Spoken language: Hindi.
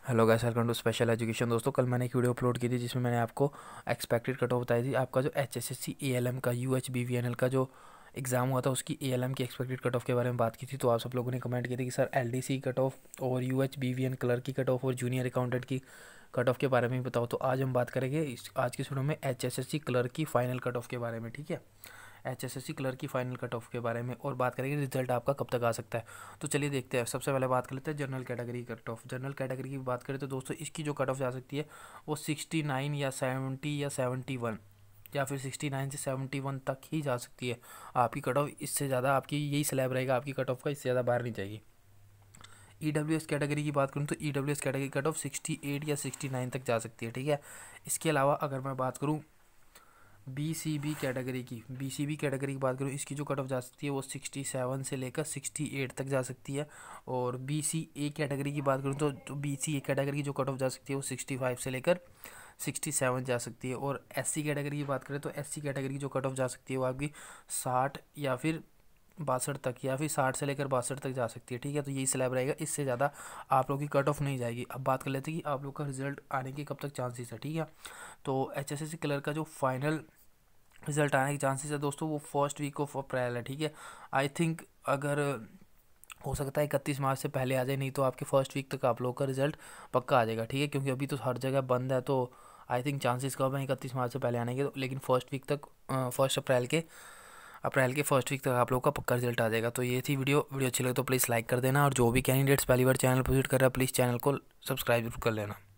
Hello guys, welcome to special education. दोस्तों, कल मैंने एक वीडियो अपलोड की थी जिसमें मैंने आपको एक्सपेक्टेड कट ऑफ बताई थी। आपका जो HSSC ALM का UHBVNL का जो एग्ज़ाम हुआ था उसकी ALM की एक्सपेक्टेड कट ऑफ के बारे में बात की थी। तो आप सब लोगों ने कमेंट किया था कि सर LDC कट ऑफ और UHBVN क्लर्क की कट ऑफ और जूनियर अकाउंटेंट की कट ऑफ के बारे में बताओ। तो आज हम बात करेंगे आज की वीडियो में HSSC क्लर्क की फाइनल कट ऑफ के बारे में। ठीक है, HSSC क्लर्क की फाइनल कट ऑफ के बारे में और बात करेंगे रिजल्ट आपका कब तक आ सकता है। तो चलिए देखते हैं। सबसे पहले बात कर लेते हैं general category cut off. General category की बात करें तो दोस्तों इसकी जो कट ऑफ जा सकती है वो 69 या 70 या 71 या फिर 69 से 71 तक ही जा सकती है आपकी कट ऑफ। इससे ज़्यादा आपकी यही स्लैब रहेगा आपकी कट ऑफ का, इससे ज़्यादा बाहर नहीं जाएगी। EWS कैटेगरी की बात करूँ तो EWS कैटेगरी कट ऑफ 68 या 69 तक जा सकती है। ठीक है, इसके अलावा अगर मैं बात करूँ BCB कैटेगरी की बात करूँ, इसकी जो कट ऑफ जा सकती है वो 67 से लेकर 68 तक जा सकती है। और BCA कैटेगरी की बात करूँ तो BCA कैटेगरी की जो कट ऑफ जा सकती है वो 65 से लेकर 67 जा सकती है। और SC कैटेगरी की बात करें तो SC कैटेगरी की जो कट ऑफ जा सकती है वो आपकी 60 या फिर 62 तक या फिर 60 से लेकर 62 तक जा सकती है। ठीक है, तो यही स्लैब रहेगा, इससे ज़्यादा आप लोग की कट ऑफ नहीं जाएगी। अब बात कर लेते हैं कि आप लोग का रिजल्ट आने के कब तक चांसेस है। ठीक है, तो HSSC क्लर्क का जो फाइनल रिजल्ट आने के चांसेस है दोस्तों वो फर्स्ट वीक ऑफ अप्रैल है। ठीक है, आई थिंक अगर हो सकता है 31 मार्च से पहले आ जाए, नहीं तो आपके फर्स्ट वीक तक आप लोगों का रिजल्ट पक्का आ जाएगा। ठीक है, क्योंकि अभी तो हर जगह बंद है, तो आई थिंक चांसेस कम है 31 मार्च से पहले आने के। लेकिन फर्स्ट वीक तक फर्स्ट अप्रैल के फर्स्ट वीक तक आप लोग का पक्का रिजल्ट आ जाएगा। तो ये थी वीडियो अच्छी लगे तो प्लीज़ लाइक कर देना, और जो भी कैंडिडेट्स पहली बार चैनल विजिट कर रहा है प्लीज़ चैनल को सब्सक्राइब जरूर कर लेना।